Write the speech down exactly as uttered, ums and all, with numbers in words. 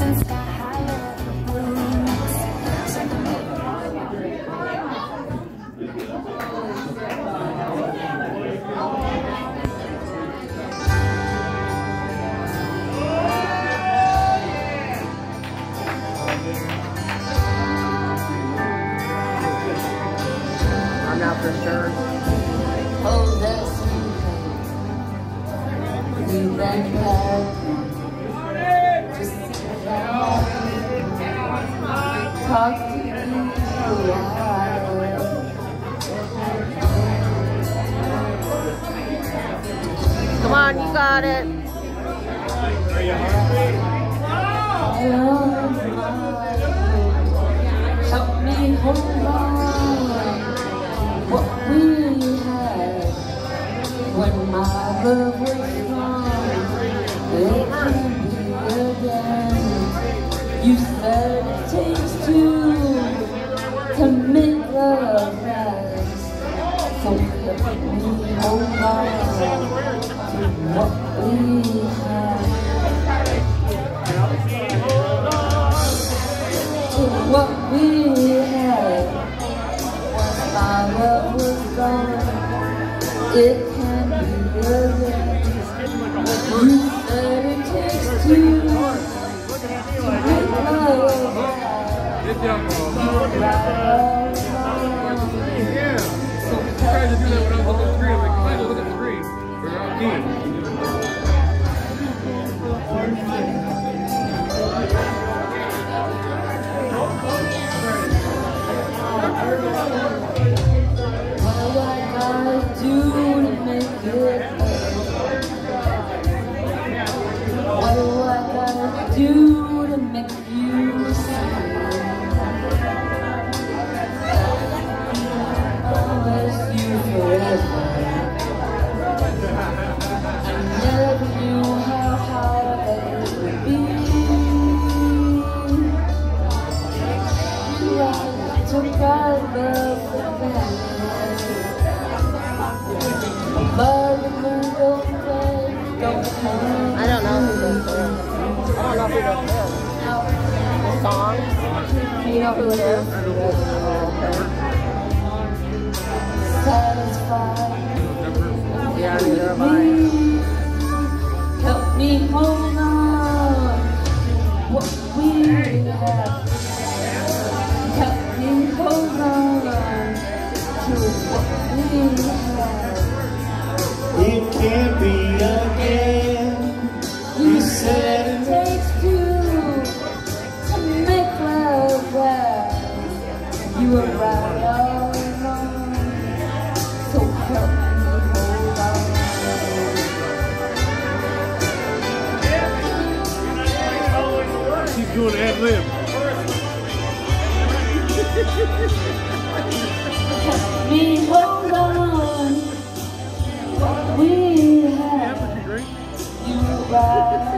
For sure. Hold us, we've been had. Just talk to you a while. Come on, you got it. Help me hold on. What we had when my love was strong, it can be again. You said it takes two to make love last, so let me hold on to what we had, to what we had. My love was gone, it can be again. You said it takes two to make love last. You were right all along. So try to do that when I look at the screen. I'm like, kind of look at the screen. We're on team. Do to make you promise you forever. I never knew how hard it would be. You took our love for granted, but the moon don't play, don't come. I don't know who this is. I don't know who this is. The song? You know who it is? Satisfied. Yeah, neither am I. Help me hold on. What we have. Help me hold on to what we have. It can't be again. You said it takes two to make love last. You were right all along, so help me hold on. keep doing ad lib. Help me hold on. What we have, you right.